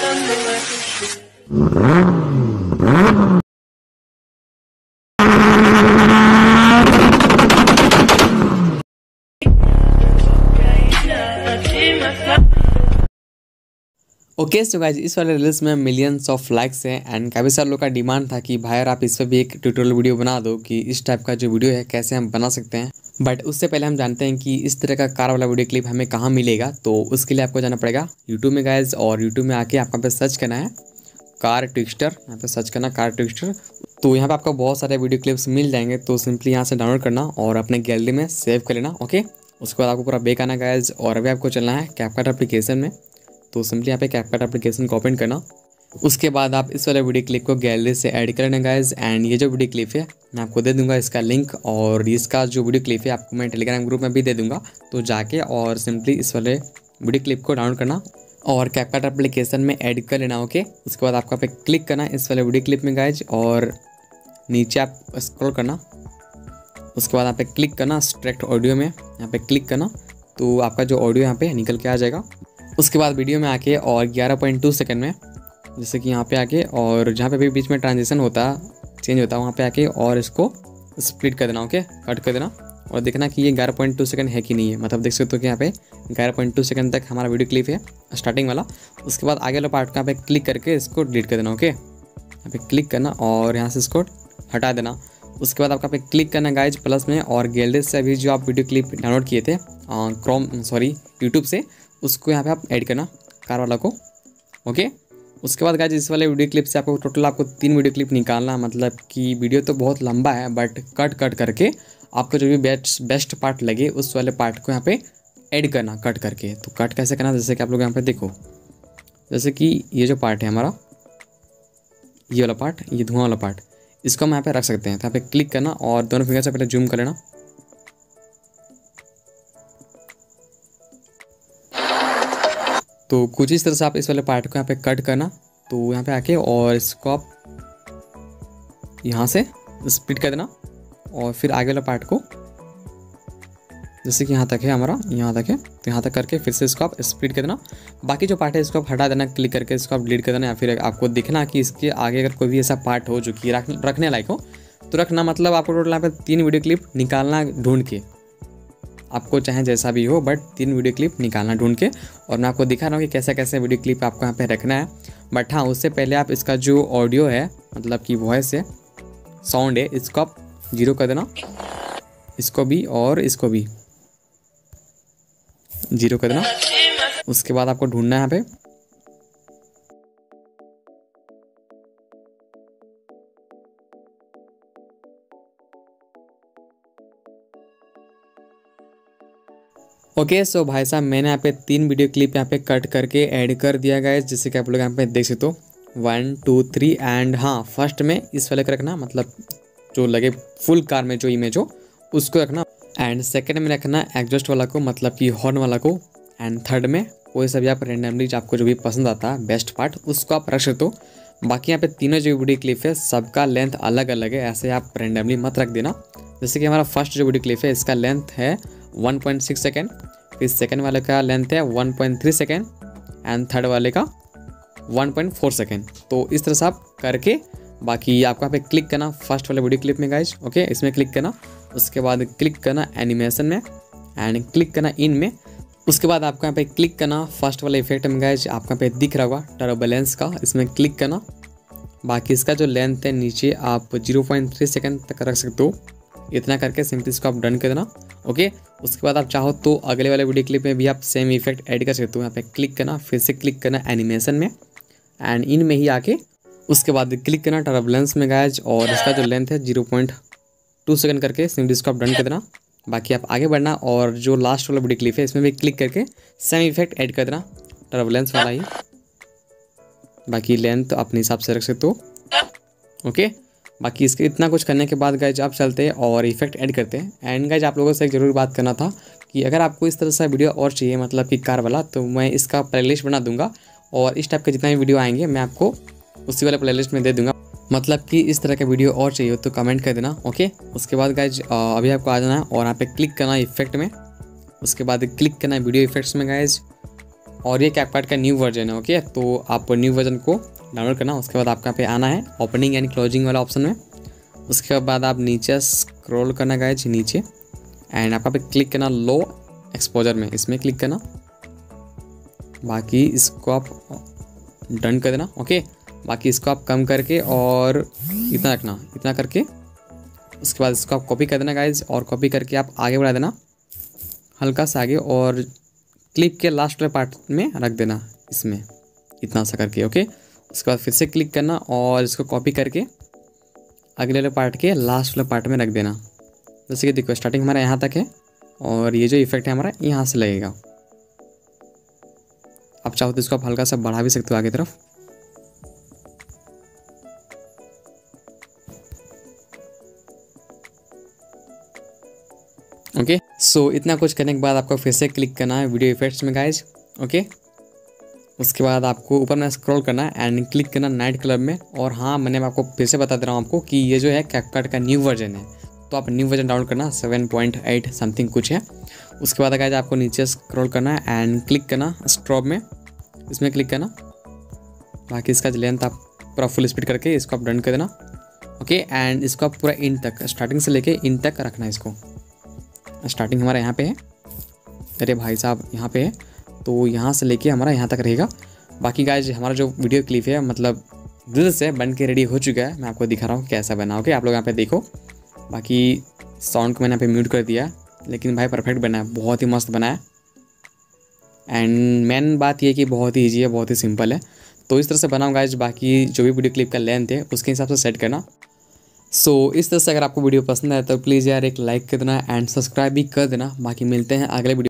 Okay so guys, इस वाले reels में मिलियंस ऑफ लाइक्स हैं एंड काफ़ी सारे लोगों का डिमांड था कि भाई यार आप इस पर भी एक ट्यूटोरियल वीडियो बना दो कि इस टाइप का जो वीडियो है कैसे हम बना सकते हैं। बट उससे पहले हम जानते हैं कि इस तरह का कार वाला वीडियो क्लिप हमें कहाँ मिलेगा। तो उसके लिए आपको जाना पड़ेगा यूट्यूब में गाइज, और यूट्यूब में आके आपको पे सर्च करना है कार ट्विस्टर। यहाँ पे सर्च करना कार ट्विस्टर, तो यहाँ पे आपको बहुत सारे वीडियो क्लिप्स मिल जाएंगे। तो सिंपली यहाँ से डाउनलोड करना और अपने गैलरी में सेव कर लेना। ओके, उसके बाद आपको पूरा बैक आना गाइज, और अभी आपको चलना है कैपकट एप्लीकेशन में। तो सिंपली यहाँ पे कैपकट एप्लीकेशन को ओपन करना। उसके बाद आप इस वाले वीडियो क्लिप को गैलरी से ऐड कर लेना गाइज। एंड ये जो वीडियो क्लिप है मैं आपको दे दूंगा इसका लिंक, और इसका जो वीडियो क्लिप है आपको मैं टेलीग्राम ग्रुप में भी दे दूंगा। तो जाके और सिंपली इस वाले वीडियो क्लिप को डाउनलोड करना और कैपकट एप्लीकेशन में ऐड कर लेना। ओके, उसके बाद आपको पे क्लिक करना इस वाले वीडियो क्लिप में गाइज, और नीचे आप स्क्रॉल करना। उसके बाद यहाँ पे क्लिक करना स्ट्रैक्ट ऑडियो में, यहाँ पे क्लिक करना तो आपका जो ऑडियो यहाँ पे निकल के आ जाएगा। उसके बाद वीडियो में आके और 11.2 सेकंड में जैसे कि यहाँ पे आके, और जहाँ पे भी बीच में ट्रांजिशन होता चेंज होता है वहाँ पे आके और इसको स्प्लिट कर देना। ओके, कट कर देना और देखना कि ये 11.2 सेकंड है कि नहीं है। मतलब देख सकते हो कि यहाँ पे 11.2 सेकंड तक हमारा वीडियो क्लिप है स्टार्टिंग वाला। उसके बाद आगे वाला पार्ट का यहाँ पे क्लिक करके इसको डिलीट कर देना। ओके, यहाँ पे क्लिक करना और यहाँ से इसको हटा देना। उसके बाद आपका पे क्लिक करना गाइज प्लस में, और गैलरी से अभी जो आप वीडियो क्लिप डाउनलोड किए थे यूट्यूब से, उसको यहाँ पे आप ऐड करना कार वाला को। ओके, उसके बाद गाइज इस वाले वीडियो क्लिप से आपको टोटल 3 वीडियो क्लिप निकालना। मतलब कि वीडियो तो बहुत लंबा है बट कट करके आपको जो भी बेस्ट पार्ट लगे उस वाले पार्ट को यहाँ पे ऐड करना कट करके। तो कट कैसे करना, जैसे कि आप लोग यहाँ पे देखो, जैसे कि ये जो पार्ट है हमारा, ये वाला पार्ट, ये धुआं वाला पार्ट, इसको हम यहाँ पे रख सकते हैं। तो यहाँ पे क्लिक करना और दोनों फिंगर से पहले जूम कर लेना। तो कुछ इस तरह से आप इस वाले पार्ट को यहाँ पे कट करना। तो यहाँ पे आके और इसको आप यहाँ से स्प्लिट कर देना, और फिर आगे वाला पार्ट को जैसे कि यहाँ तक है हमारा, यहाँ तक है तो यहाँ तक करके फिर से इसको आप स्प्लिट कर देना। बाकी जो पार्ट है इसको आप हटा देना, क्लिक करके इसको आप डिलीट कर देना। या फिर आपको दिखना कि इसके आगे अगर कोई भी ऐसा पार्ट हो जो कि रखने लायक हो तो रखना। मतलब आपको टोटल यहाँ पे 3 वीडियो क्लिप निकालना ढूंढ के, आपको चाहे जैसा भी हो बट 3 वीडियो क्लिप निकालना ढूंढ के। और मैं आपको दिखा रहा हूँ कि कैसे कैसे वीडियो क्लिप आपको यहाँ पे रखना है। बट हाँ, उससे पहले आप इसका जो ऑडियो है मतलब कि वॉइस है, साउंड है, इसको आप 0 कर देना, इसको भी और इसको भी 0 कर देना। उसके बाद आपको ढूंढना है यहाँ पे ओके। सो भाई साहब मैंने यहाँ पे 3 वीडियो क्लिप यहाँ पे कट करके ऐड कर दिया गया है, जैसे कि आप लोग यहाँ पे देख सकते हो 1 2 3। एंड हाँ, फर्स्ट में इस वाले का रखना, मतलब जो लगे फुल कार में जो इमेज हो उसको रखना। एंड सेकंड में रखना एग्जॉस्ट वाला को, मतलब कि हॉर्न वाला को। एंड थर्ड में कोई सा भी आप रेंडमली आपको जो भी पसंद आता है बेस्ट पार्ट उसको आप रख सकते हो। बाकी यहाँ पे तीनों जो वीडियो क्लिप है सबका लेंथ अलग अलग है, ऐसे आप रेंडमली मत रख देना। जैसे कि हमारा फर्स्ट जो वीडियो क्लिप है इसका लेंथ है 1.6 सेकेंड, फिर सेकेंड वाले का लेंथ है 1.3 सेकेंड, एंड थर्ड वाले का 1.4 सेकेंड। तो इस तरह से आप करके बाकी आपको यहाँ पे क्लिक करना फर्स्ट वाले वीडियो क्लिप में गाइज। ओके, इसमें क्लिक करना, उसके बाद क्लिक करना एनिमेशन में एंड क्लिक करना इन में। उसके बाद आपको यहाँ पे क्लिक करना फर्स्ट वाले इफेक्ट में गाइज, आपको यहाँ पे दिख रहा होगा टर्बुलेंस का, इसमें क्लिक करना। बाकी इसका जो लेंथ है नीचे आप 0.3 सेकेंड तक रख सकते हो। इतना करके सिंपली इसको आप डन कर देना। ओके, उसके बाद आप चाहो तो अगले वाले वीडियो क्लिप में भी आप सेम इफेक्ट ऐड कर सकते हो। यहाँ पे क्लिक करना, फिर से क्लिक करना एनिमेशन में एंड इन में ही आके उसके बाद क्लिक करना टर्बुलेंस में गाइज, और इसका जो लेंथ है 0.2 सेकेंड करके सिंपली इसको आप डन कर देना। बाकी आप आगे बढ़ना और जो लास्ट वाला वीडियो क्लिप है इसमें भी क्लिक करके सेम इफेक्ट ऐड कर देना, टर्बुलेंस वाला ही। बाकी लेंथ अपने हिसाब से रख सकते हो। ओके, बाकी इसके इतना कुछ करने के बाद गाइज आप चलते हैं और इफेक्ट ऐड करते हैं। एंड गाइज आप लोगों से एक जरूर बात करना था कि अगर आपको इस तरह से वीडियो और चाहिए, मतलब कि कार वाला, तो मैं इसका प्लेलिस्ट बना दूंगा और इस टाइप के जितना भी वीडियो आएंगे मैं आपको उसी वाले प्लेलिस्ट में दे दूंगा। मतलब कि इस तरह का वीडियो और चाहिए तो कमेंट कर देना। ओके, उसके बाद गाइज अभी आपको आ जाना है और यहाँ पे क्लिक करना इफेक्ट में, उसके बाद क्लिक करना वीडियो इफेक्ट्स में गाइज, और ये कैपकट का न्यू वर्जन है। ओके, तो आप न्यू वर्जन को डाउनलोड करना, उसके बाद आपका पे आना है ओपनिंग एंड क्लोजिंग वाला ऑप्शन में। उसके बाद आप नीचे स्क्रॉल करना गाइज नीचे, एंड आपका पे क्लिक करना लो एक्सपोजर में, इसमें क्लिक करना। बाकी इसको आप डन कर देना। ओके, बाकी इसको आप कम करके और इतना रखना, इतना करके उसके बाद इसको आप कॉपी कर देना गाइज, और कॉपी करके आप आगे बढ़ा देना हल्का सा आगे, और क्लिप के लास्ट वाले पार्ट में रख देना इसमें, इतना सा करके। ओके, उसके बाद फिर से क्लिक करना और इसको कॉपी करके अगले वाले पार्ट के लास्ट वाले पार्ट में रख देना। जैसे कि देखो स्टार्टिंग हमारा यहाँ तक है, और ये जो इफेक्ट है हमारा यहाँ से लगेगा। आप चाहो तो इसको आप हल्का सा बढ़ा भी सकते हो आगे तरफ। ओके, सो इतना कुछ करने के बाद आपको फिर से क्लिक करना है वीडियो इफेक्ट्स में गाइज। ओके, उसके बाद आपको ऊपर में स्क्रॉल करना है एंड क्लिक करना नाइट क्लब में। और हाँ, मैंने आपको फिर से बता दे रहा हूँ आपको कि ये जो है कैपकट का न्यू वर्जन है, तो आप न्यू वर्जन डाउनलोड करना, 7.8 समथिंग कुछ है। उसके बाद गाइज आपको नीचे स्क्रॉल करना है एंड क्लिक करना स्ट्रॉब में, इसमें क्लिक करना। बाकी इसका लेंथ आप पूरा फुल स्पीड करके इसको आप डन कर देना। ओके, एंड इसको आप पूरा इन तक, स्टार्टिंग से लेके इन तक रखना है इसको। स्टार्टिंग हमारा यहाँ पे है, अरे भाई साहब यहाँ पे है, तो यहाँ से लेके हमारा यहाँ तक रहेगा। बाकी गाइज हमारा जो वीडियो क्लिप है मतलब दिल से बन के रेडी हो चुका है, मैं आपको दिखा रहा हूँ कैसा बना। ओके, आप लोग यहाँ पे देखो। बाकी साउंड को मैंने यहाँ पे म्यूट कर दिया, लेकिन भाई परफेक्ट बना है, बहुत ही मस्त बना है। एंड मेन बात ये कि बहुत ही ईजी है, बहुत ही सिंपल है। तो इस तरह से बनाऊँ गाइज। बाकी जो भी वीडियो क्लिप का लेंथ है उसके हिसाब से सेट करना। सो इस तरह से अगर आपको वीडियो पसंद आए तो प्लीज़ यार एक लाइक कर देना एंड सब्सक्राइब भी कर देना। बाकी मिलते हैं अगले वीडियो।